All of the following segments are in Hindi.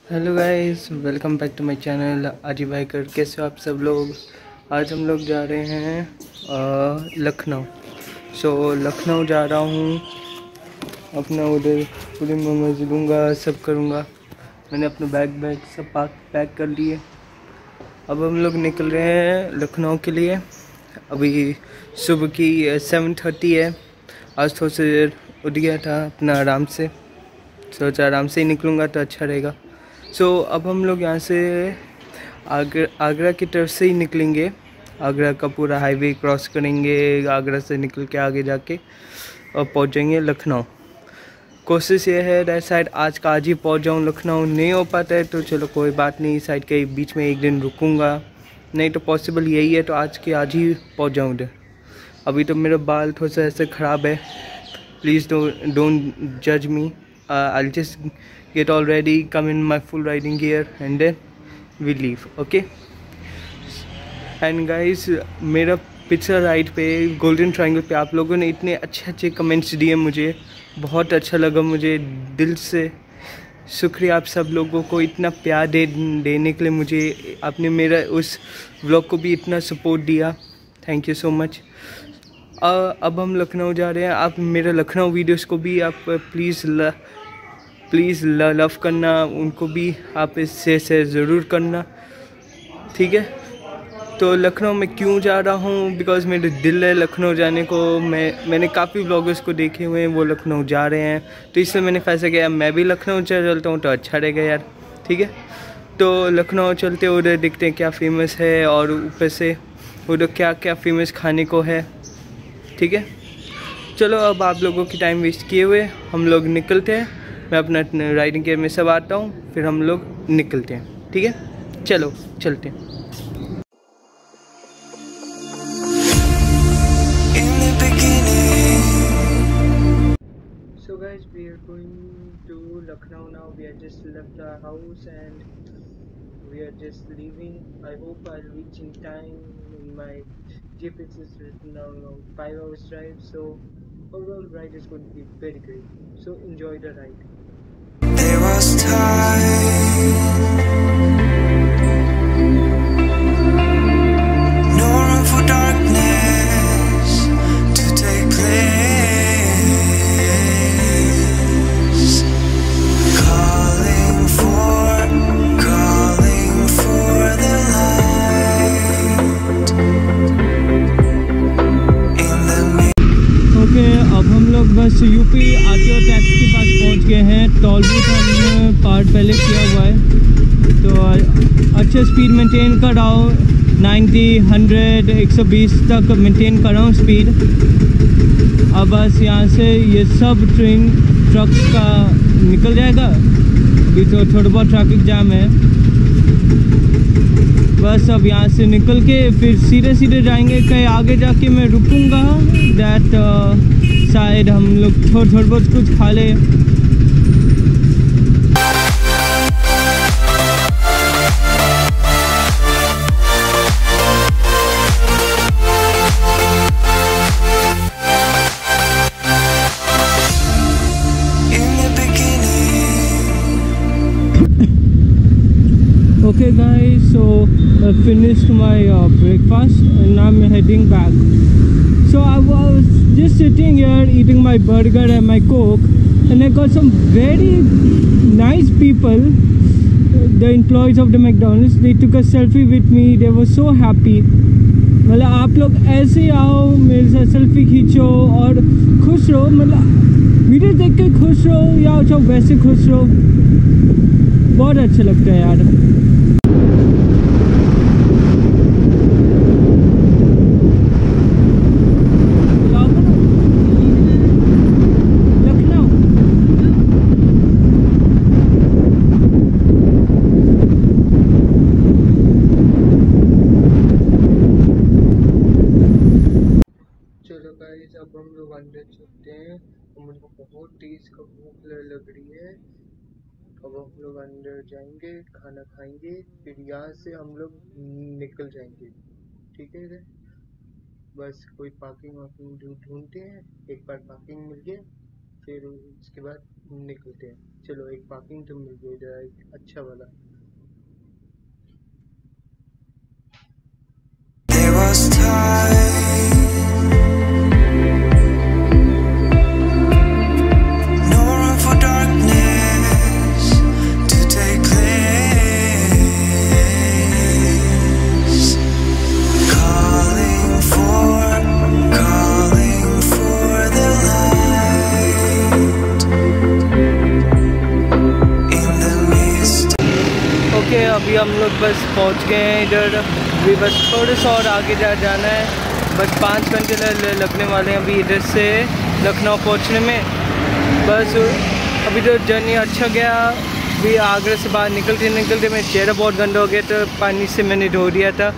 Hello guys, welcome back to my channel आजीवाइकर। कैसे हो आप सब लोग। आज हम लोग जा रहे हैं लखनऊ। लखनऊ जा रहा हूँ। अपना उधर पूरी मौज लूँगा, सब करूँगा। मैंने अपना बैग सब पैक कर लिए। अब हम लोग निकल रहे हैं लखनऊ के लिए। अभी सुबह की 7:30 है। आज थोड़ा सा उठ गया था अपना आराम से, सोचा आराम से ही निकलूँगा तो अच्छा रहेगा। अब हम लोग यहाँ से आगरा की तरफ से ही निकलेंगे। आगरा का पूरा हाईवे क्रॉस करेंगे। आगरा से निकल के आगे जाके और पहुँचेंगे लखनऊ। कोशिश ये है दैट साइड आज ही पहुँच जाऊँ लखनऊ। नहीं हो पाता है तो चलो कोई बात नहीं, साइड के बीच में एक दिन रुकूंगा। नहीं तो पॉसिबल यही है तो आज ही पहुँच जाऊँ उधर। अभी तो मेरा बाल थोड़ा सा ऐसे ख़राब है। Please don't judge me. I'll just get all ready, come in my full riding gear and then we leave. Okay? And guys, मेरा पिछला राइड पे गोल्डन ट्रायंगल पे आप लोगों ने इतने अच्छे कमेंट्स दिए मुझे। बहुत अच्छा लगा मुझे, दिल से शुक्रिया आप सब लोगों को इतना प्यार देने के लिए। मुझे आपने मेरा उस व्लॉग को भी इतना सपोर्ट दिया। Thank you so much. अब हम लखनऊ जा रहे हैं। आप मेरे लखनऊ वीडियोस को भी आप प्लीज़ लव करना, उनको भी आप इससे शेयर ज़रूर करना, ठीक है। तो लखनऊ में क्यों जा रहा हूँ, बिकॉज़ मेरे दिल है लखनऊ जाने को। मैंने काफ़ी ब्लॉगर्स को देखे हुए हैं, वो लखनऊ जा रहे हैं, तो इसलिए मैंने फैसला किया मैं भी लखनऊ चलता हूँ तो अच्छा रहेगा यार, ठीक है। तो लखनऊ चलते उधर देखते हैं क्या फ़ेमस है और ऊपर से उधर क्या क्या फ़ेमस खाने को है, ठीक है। चलो अब आप लोगों की टाइम वेस्ट किए हुए हम लोग निकलते हैं। मैं अपना राइडिंग गियर में सब आता हूँ, फिर हम लोग निकलते हैं, ठीक है। चलो चलते हैं। So guys, we are going to Lucknow now. We have just left our house and we are just leaving. I hope I'll reach in time. In my GPS is written down around 5 hours drive, so overall ride is going to be very great. So enjoy the ride. There was time, no room for darkness to take place. Calling for the light in the Okay, अब हम लोग बस यूपी आरटीओ टैक्स के पास पहुंच गए हैं। टोल बूथ हमने पार्ट पहले किया हुआ है, तो अच्छे स्पीड मेंटेन कर रहा हूँ। 90, 100, 120 तक मेंटेन कर रहा हूँ स्पीड। अब बस यहाँ से ये सब ट्रक्स का निकल जाएगा। अभी तो थोड़ा बहुत ट्रैफिक जाम है। बस अब यहाँ से निकल के फिर सीधे जाएंगे। कहीं आगे जाके मैं रुकूंगा दैट शायद हम लोग थोड़ा बहुत कुछ खा ले। Okay guys, so I finished my breakfast and I'm heading back. So I was just sitting here eating my burger and my Coke, and I got some very nice people, the employees of the McDonald's. They took a selfie with me. They were so happy. मतलब आप लोग ऐसे आओ, मेरे साथ सेल्फी खींचो और खुश रहो। मतलब वीडियो देख के खुश रहो या चाहो वैसे खुश रहो, बहुत अच्छा लगता है यार। अब हम लोग अंदर चलते हैं और मुझको बहुत तेज का भूख लग रही है। अब हम लोग अंदर जाएंगे, खाना खाएंगे, फिर यहाँ से हम लोग निकल जाएंगे, ठीक है। बस कोई पार्किंग वार्किंग ढूंढते हैं। एक बार पार्किंग मिल गया फिर उसके बाद निकलते हैं। चलो एक पार्किंग तो मिल गई इधर, एक अच्छा वाला। ओके अभी हम लोग बस पहुंच गए हैं इधर। अभी बस थोड़ा सा और आगे जाना है, बस 5 घंटे लगने वाले हैं अभी इधर से लखनऊ पहुंचने में। बस अभी तो जर्नी अच्छा गया। अभी आगरा से बाहर निकलते मेरा चेहरा बहुत गंदा हो गया था, पानी से मैंने धो दिया था।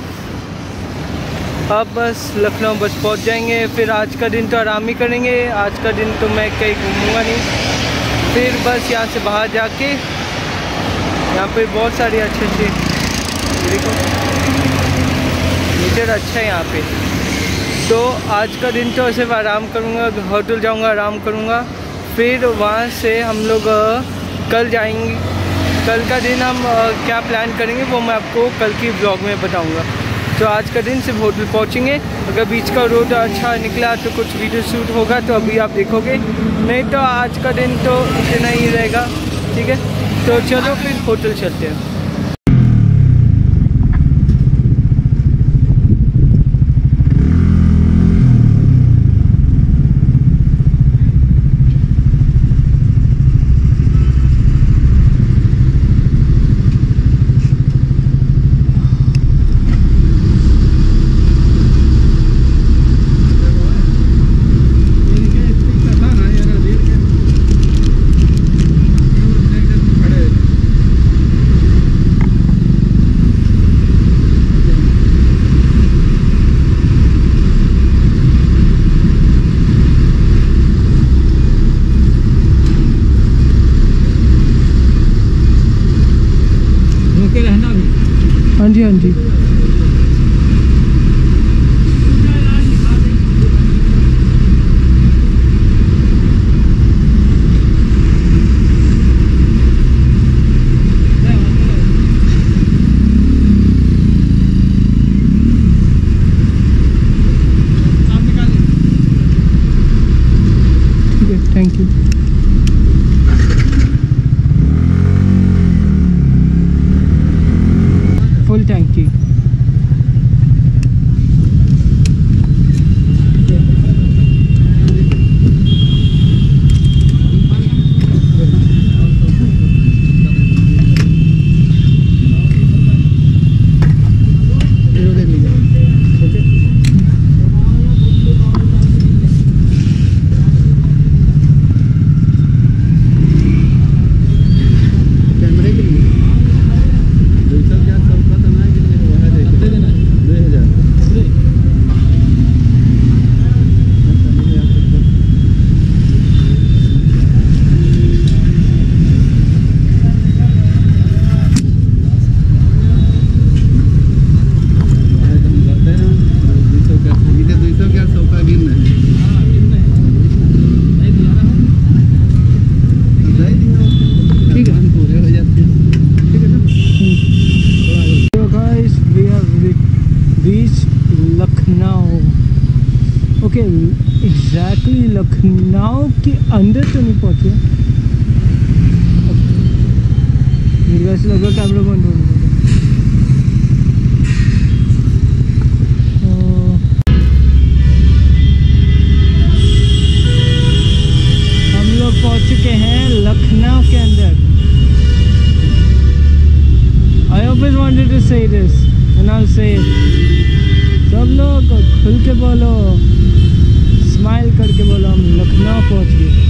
अब बस लखनऊ बस पहुंच जाएंगे। फिर आज का दिन तो आराम ही करेंगे। आज का दिन तो मैं कहीं घूमूंगा नहीं। फिर बस यहाँ से बाहर जाके, यहाँ पे बहुत सारी अच्छी देखो नेचर अच्छा है यहाँ पे। तो आज का दिन तो सिर्फ आराम करूँगा, होटल जाऊँगा, आराम करूँगा। फिर वहाँ से हम लोग कल जाएंगे। कल का दिन हम क्या प्लान करेंगे वो मैं आपको कल की ब्लॉग में बताऊँगा। तो आज का दिन सिर्फ होटल पहुँचेंगे। अगर बीच का रोड अच्छा निकला तो कुछ वीडियो शूट होगा, तो अभी आप देखोगे, नहीं तो आज का दिन तो इतना ही रहेगा। ठीक है, तो चलो फिर होटल चलते हैं। हाँ जी, हाँ जी। Thank you. फुल टैंकी। ओके एग्जैक्टली लखनऊ के अंदर तो नहीं पहुँचे। मेरे वैसे लगा कैमरा बंद होने वाला। हम लोग पहुँच चुके हैं लखनऊ के अंदर। I always wanted to say this and I'll say it। सब लोग खुल के बोलो, स्माइल करके बोलो, हम लखनऊ पहुंच गए।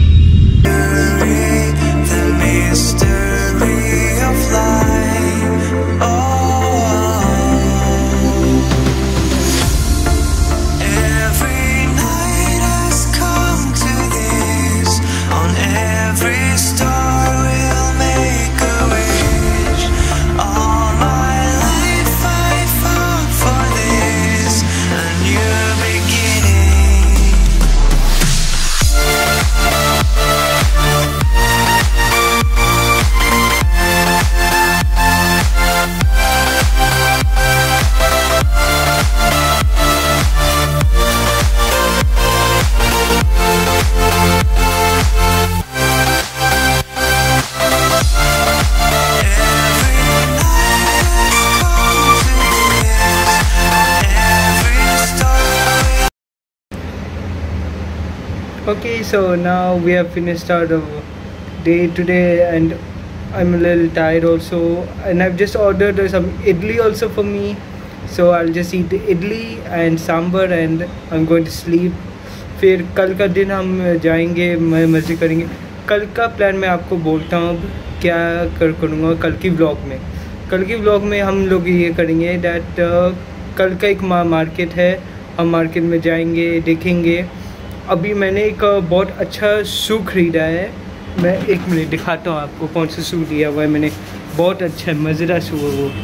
Okay, so now we have finished our day today, and I'm a little tired also, and I've just ordered some idli also for me. So I'll just eat idli and sambar and I'm going to sleep. फिर कल का दिन हम जाएंगे, मज़े करेंगे. कल का प्लान मैं आपको बोलता हूँ अब क्या करूँगा कल की व्लॉग में हम लोग ये करेंगे डैट कल का एक मार्केट है, हम मार्केट में जाएंगे, देखेंगे. अभी मैंने एक बहुत अच्छा शू ख़रीदा है. मैं 1 मिनट दिखाता हूँ आपको कौन सा शू लिया हुआ है मैंने. बहुत अच्छा है, मज़ेदार शू है वो.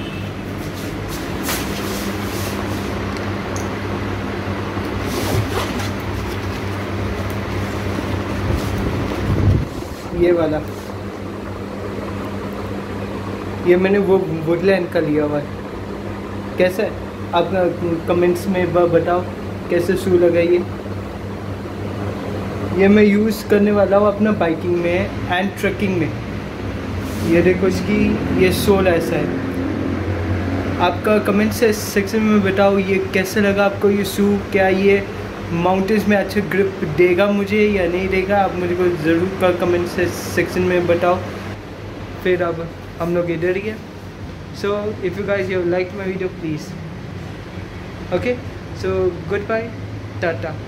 ये वाला, ये मैंने वो वुडलैंड का लिया हुआ है. कैसा है आप कमेंट्स में बताओ कैसे शू लगा ये मैं यूज़ करने वाला हूँ अपना बाइकिंग में एंड ट्रैकिंग में. ये देखो इसकी ये सोल ऐसा है. आपका कमेंट सेक्शन में बताओ ये कैसे लगा आपको ये शू. क्या ये माउंटेन्स में अच्छा ग्रिप देगा मुझे या नहीं देगा, आप मुझे को ज़रूर कमेंट सेक्शन में बताओ. फिर अब हम लोग इधर ही हैं. So if you guys you like my video please, okay, so good bye, Tata.